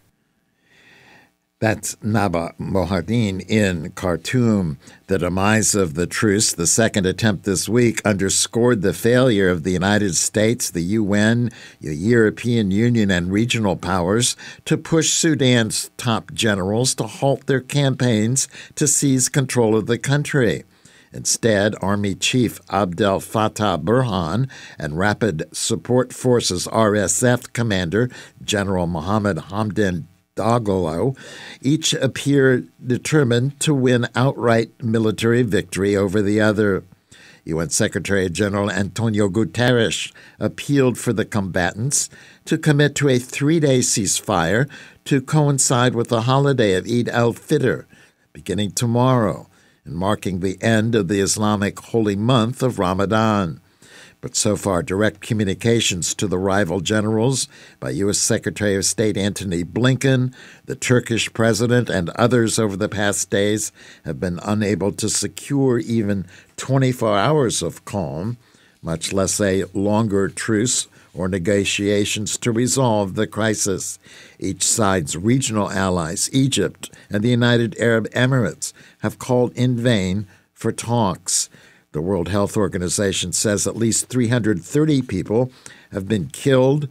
That's Naba Mohadin in Khartoum. The demise of the truce, the second attempt this week, underscored the failure of the United States, the UN, the European Union, and regional powers to push Sudan's top generals to halt their campaigns to seize control of the country. Instead, Army Chief Abdel Fattah Burhan and Rapid Support Forces RSF Commander General Mohammed Hamdan Dagalo each appear determined to win outright military victory over the other. UN Secretary General Antonio Guterres appealed for the combatants to commit to a 3-day ceasefire to coincide with the holiday of Eid al-Fitr, beginning tomorrow, and marking the end of the Islamic holy month of Ramadan. But so far, direct communications to the rival generals by U.S. Secretary of State Antony Blinken, the Turkish president, and others over the past days have been unable to secure even 24 hours of calm, much less a longer truce or negotiations to resolve the crisis. Each side's regional allies, Egypt and the United Arab Emirates, have called in vain for talks. The World Health Organization says at least 330 people have been killed,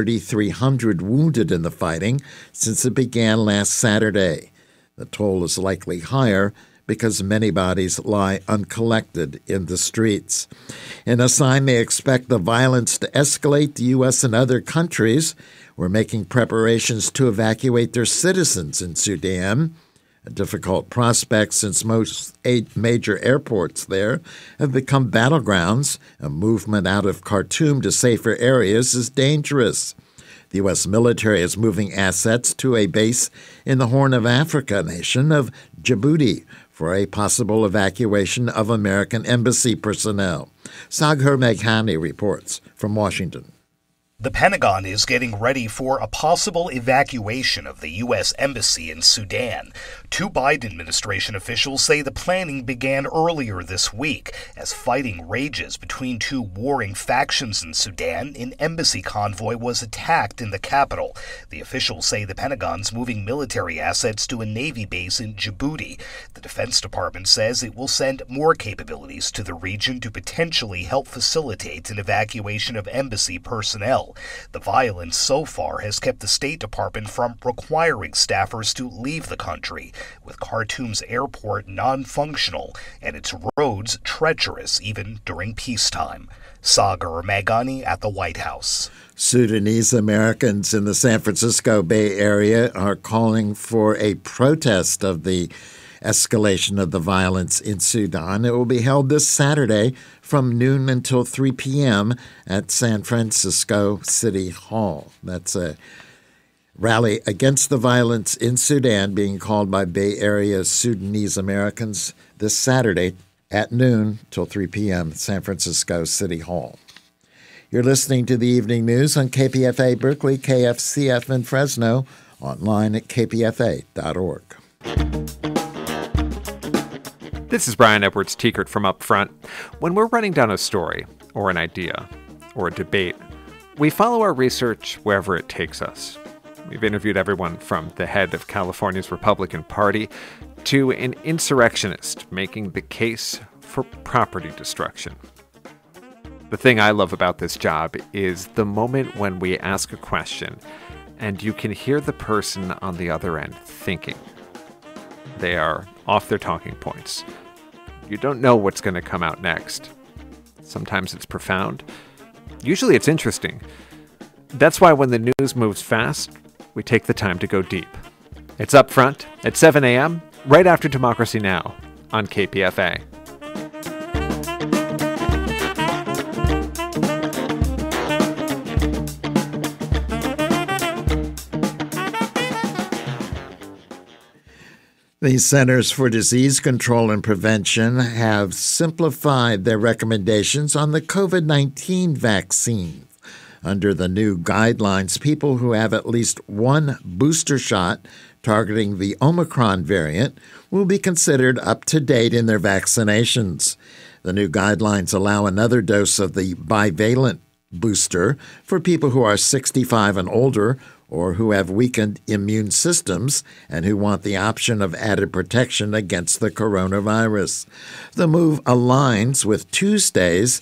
3,300 wounded in the fighting since it began last Saturday. The toll is likely higher because many bodies lie uncollected in the streets. In a sign they expect the violence to escalate, the U.S. and other countries were making preparations to evacuate their citizens in Sudan. A difficult prospect since most 8 major airports there have become battlegrounds. A movement out of Khartoum to safer areas is dangerous. The U.S. military is moving assets to a base in the Horn of Africa nation of Djibouti for a possible evacuation of American embassy personnel. Saghar Meghani reports from Washington. The Pentagon is getting ready for a possible evacuation of the U.S. Embassy in Sudan. 2 Biden administration officials say the planning began earlier this week as fighting rages between 2 warring factions in Sudan. An embassy convoy was attacked in the capital. The officials say the Pentagon's moving military assets to a Navy base in Djibouti. The Defense Department says it will send more capabilities to the region to potentially help facilitate an evacuation of embassy personnel. The violence so far has kept the State Department from requiring staffers to leave the country, with Khartoum's airport non-functional and its roads treacherous even during peacetime. Saghar Meghani at the White House. Sudanese Americans in the San Francisco Bay Area are calling for a protest of the escalation of the violence in Sudan. It will be held this Saturday from noon until 3 p.m. at San Francisco City Hall. That's a rally against the violence in Sudan being called by Bay Area Sudanese Americans this Saturday at noon till 3 p.m. at San Francisco City Hall. You're listening to the Evening News on KPFA Berkeley, KFCF in Fresno, online at kpfa.org. This is Brian Edwards Teekert from Up Front. When we're running down a story, or an idea, or a debate, we follow our research wherever it takes us. We've interviewed everyone from the head of California's Republican Party to an insurrectionist making the case for property destruction. The thing I love about this job is the moment when we ask a question and you can hear the person on the other end thinking. They are off their talking points. You don't know what's going to come out next. Sometimes it's profound. Usually it's interesting. That's why when the news moves fast, we take the time to go deep. It's Up Front at 7 a.m., right after Democracy Now! On KPFA. The Centers for Disease Control and Prevention have simplified their recommendations on the COVID-19 vaccine. Under the new guidelines, people who have at least one booster shot targeting the Omicron variant will be considered up to date in their vaccinations. The new guidelines allow another dose of the bivalent booster for people who are 65 and older or who have weakened immune systems and who want the option of added protection against the coronavirus. The move aligns with Tuesday's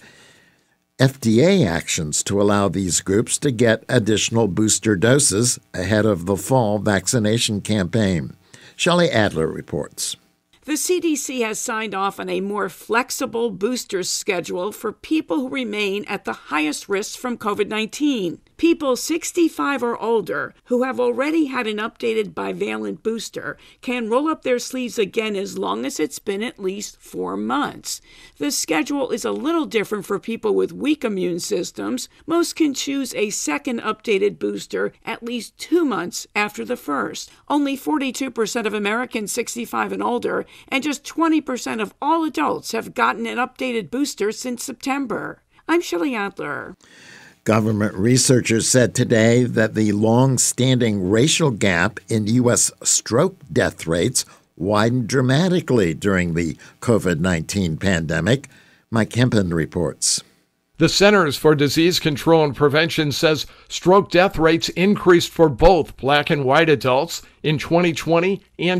FDA actions to allow these groups to get additional booster doses ahead of the fall vaccination campaign. Shelley Adler reports. The CDC has signed off on a more flexible booster schedule for people who remain at the highest risk from COVID-19. People 65 or older who have already had an updated bivalent booster can roll up their sleeves again as long as it's been at least 4 months. The schedule is a little different for people with weak immune systems. Most can choose a second updated booster at least 2 months after the first. Only 42% of Americans 65 and older and just 20% of all adults have gotten an updated booster since September. I'm Shelley Adler. Government researchers said today that the long-standing racial gap in U.S. stroke death rates widened dramatically during the COVID-19 pandemic. Mike Hempen reports. The Centers for Disease Control and Prevention says stroke death rates increased for both black and white adults in 2020 and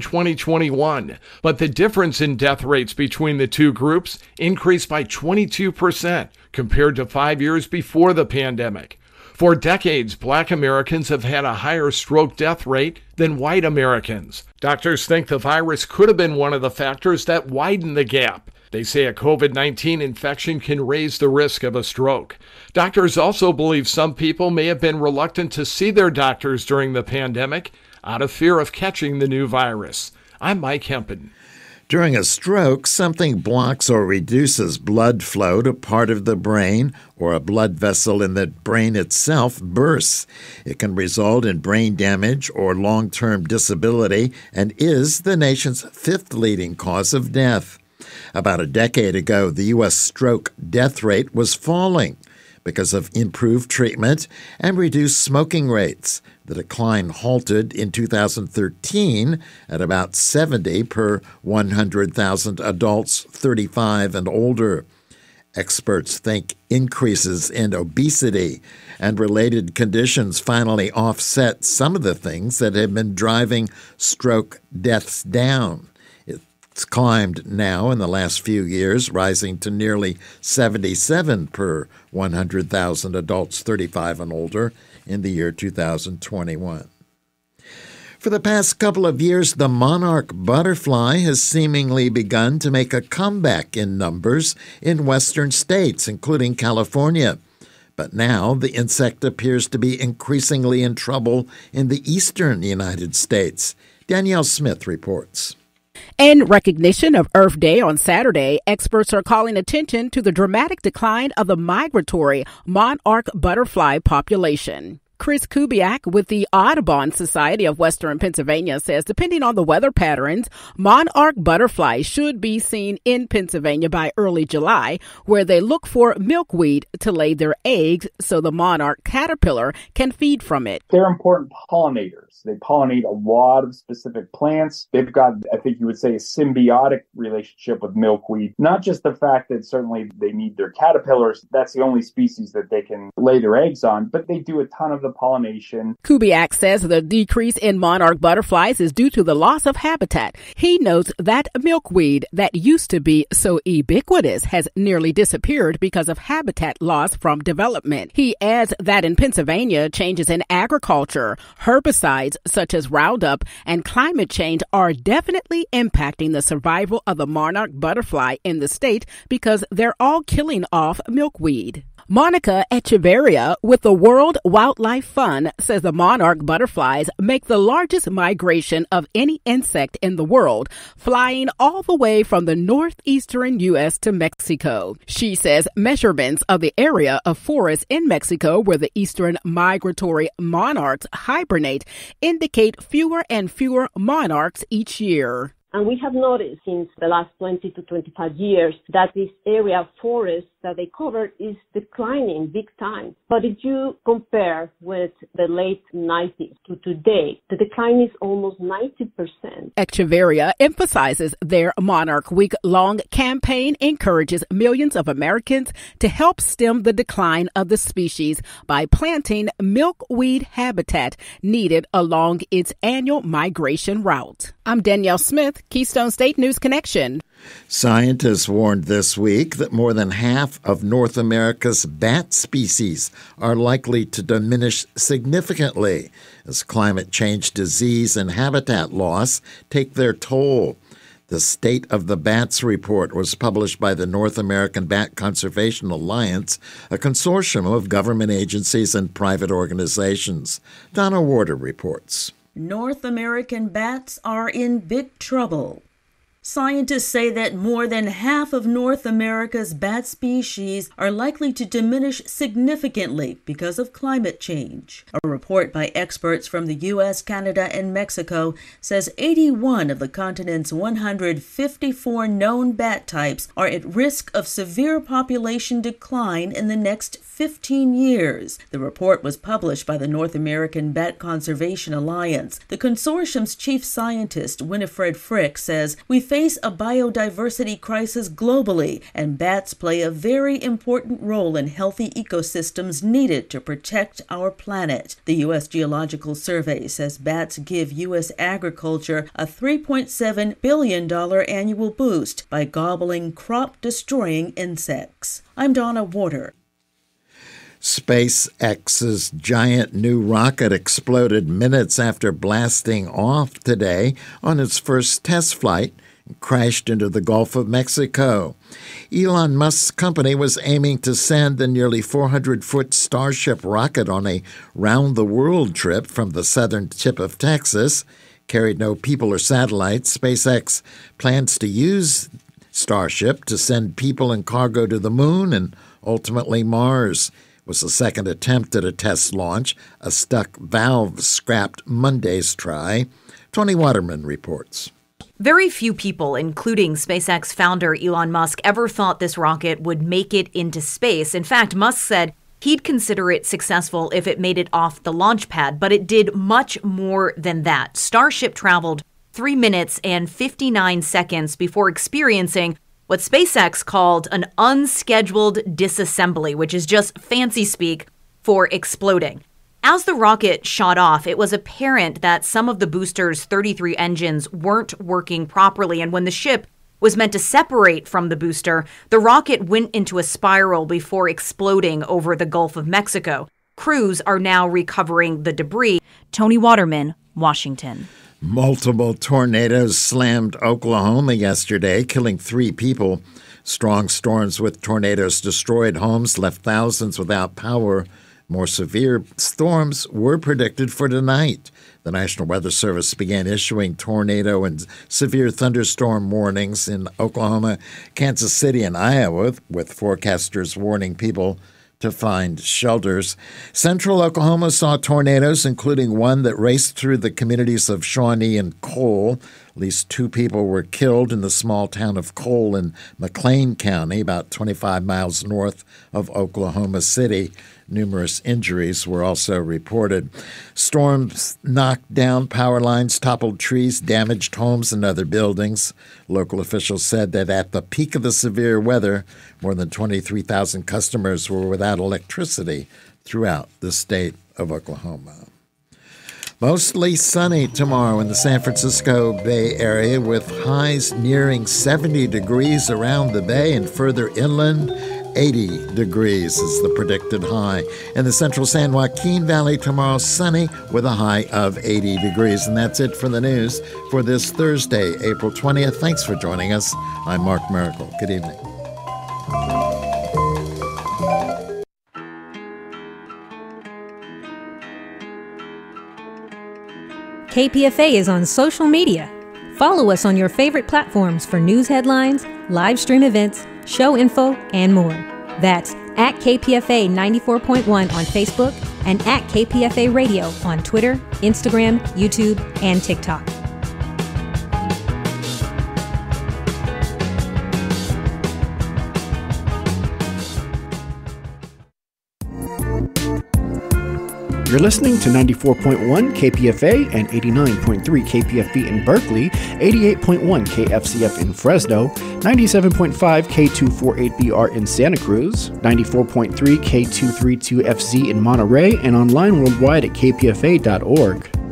2021. But the difference in death rates between the two groups increased by 22% compared to 5 years before the pandemic. For decades, black Americans have had a higher stroke death rate than white Americans. Doctors think the virus could have been one of the factors that widened the gap. They say a COVID-19 infection can raise the risk of a stroke. Doctors also believe some people may have been reluctant to see their doctors during the pandemic out of fear of catching the new virus. I'm Mike Hempen. During a stroke, something blocks or reduces blood flow to part of the brain, or a blood vessel in the brain itself bursts. It can result in brain damage or long-term disability and is the nation's 5th leading cause of death. About a decade ago, the U.S. stroke death rate was falling because of improved treatment and reduced smoking rates. The decline halted in 2013 at about 70 per 100,000 adults 35 and older. Experts think increases in obesity and related conditions finally offset some of the things that have been driving stroke deaths down. It's climbed now in the last few years, rising to nearly 77 per 100,000 adults 35 and older in the year 2021. For the past couple of years, the monarch butterfly has seemingly begun to make a comeback in numbers in western states, including California. But now the insect appears to be increasingly in trouble in the eastern United States. Danielle Smith reports. In recognition of Earth Day on Saturday, experts are calling attention to the dramatic decline of the migratory monarch butterfly population. Chris Kubiak with the Audubon Society of Western Pennsylvania says depending on the weather patterns, monarch butterflies should be seen in Pennsylvania by early July, where they look for milkweed to lay their eggs so the monarch caterpillar can feed from it. They're important pollinators. They pollinate a lot of specific plants. They've got, I think you would say, a symbiotic relationship with milkweed. Not just the fact that certainly they need their caterpillars. That's the only species that they can lay their eggs on, but they do a ton of the pollination. Kubiak says the decrease in monarch butterflies is due to the loss of habitat. He notes that milkweed that used to be so ubiquitous has nearly disappeared because of habitat loss from development. He adds that in Pennsylvania, changes in agriculture, herbicides such as Roundup, and climate change are definitely impacting the survival of the monarch butterfly in the state because they're all killing off milkweed. Monica Echeverria with the World Wildlife Fund says the monarch butterflies make the largest migration of any insect in the world, flying all the way from the northeastern U.S. to Mexico. She says measurements of the area of forest in Mexico where the eastern migratory monarchs hibernate indicate fewer and fewer monarchs each year. And we have noticed since the last 20 to 25 years that this area of forest that they covered is declining big time. But if you compare with the late 90s to today, the decline is almost 90%. Echeverria emphasizes their Monarch Week-long campaign encourages millions of Americans to help stem the decline of the species by planting milkweed habitat needed along its annual migration route. I'm Danielle Smith, Keystone State News Connection. Scientists warned this week that more than half of North America's bat species are likely to diminish significantly as climate change, disease, and habitat loss take their toll. The State of the Bats report was published by the North American Bat Conservation Alliance, a consortium of government agencies and private organizations. Donna Warder reports. North American bats are in big trouble. Scientists say that more than half of North America's bat species are likely to diminish significantly because of climate change. A report by experts from the U.S., Canada, and Mexico says 81 of the continent's 154 known bat types are at risk of severe population decline in the next 15 years. The report was published by the North American Bat Conservation Alliance. The consortium's chief scientist, Winifred Frick, says, "We face a biodiversity crisis globally, and bats play a very important role in healthy ecosystems needed to protect our planet." The U.S. Geological Survey says bats give U.S. agriculture a $3.7 billion annual boost by gobbling crop-destroying insects. I'm Donna Warder. SpaceX's giant new rocket exploded minutes after blasting off today on its first test flight and crashed into the Gulf of Mexico. Elon Musk's company was aiming to send the nearly 400-foot Starship rocket on a round-the-world trip from the southern tip of Texas. Carried no people or satellites. SpaceX plans to use Starship to send people and cargo to the moon and ultimately Mars. Was the second attempt at a test launch. A stuck valve scrapped Monday's try. Tony Waterman reports. Very few people, including SpaceX founder Elon Musk, ever thought this rocket would make it into space. In fact, Musk said he'd consider it successful if it made it off the launch pad, but it did much more than that. Starship traveled 3 minutes and 59 seconds before experiencing what SpaceX called an unscheduled disassembly, which is just fancy speak for exploding. As the rocket shot off, it was apparent that some of the booster's 33 engines weren't working properly, and when the ship was meant to separate from the booster, the rocket went into a spiral before exploding over the Gulf of Mexico. Crews are now recovering the debris. Tony Waterman, Washington. Multiple tornadoes slammed Oklahoma yesterday, killing 3 people. Strong storms with tornadoes destroyed homes, left thousands without power. More severe storms were predicted for tonight. The National Weather Service began issuing tornado and severe thunderstorm warnings in Oklahoma, Kansas City, and Iowa, with forecasters warning people to find shelters. Central Oklahoma saw tornadoes, including one that raced through the communities of Shawnee and Cole. At least 2 people were killed in the small town of Cole in McLean County, about 25 miles north of Oklahoma City. Numerous injuries were also reported. Storms knocked down power lines, toppled trees, damaged homes and other buildings. Local officials said that at the peak of the severe weather, more than 23,000 customers were without electricity throughout the state of Oklahoma. Mostly sunny tomorrow in the San Francisco Bay Area, with highs nearing 70 degrees around the bay and further inland. 80 degrees is the predicted high. In the central San Joaquin Valley tomorrow, sunny with a high of 80 degrees. And that's it for the news for this Thursday, April 20th. Thanks for joining us. I'm Mark Miracle. Good evening. KPFA is on social media. Follow us on your favorite platforms for news headlines, live stream events, show info, and more. That's at KPFA 94.1 on Facebook and at KPFA Radio on Twitter, Instagram, YouTube, and TikTok. You're listening to 94.1 KPFA and 89.3 KPFB in Berkeley, 88.1 KFCF in Fresno, 97.5 K248BR in Santa Cruz, 94.3 K232FZ in Monterey, and online worldwide at kpfa.org.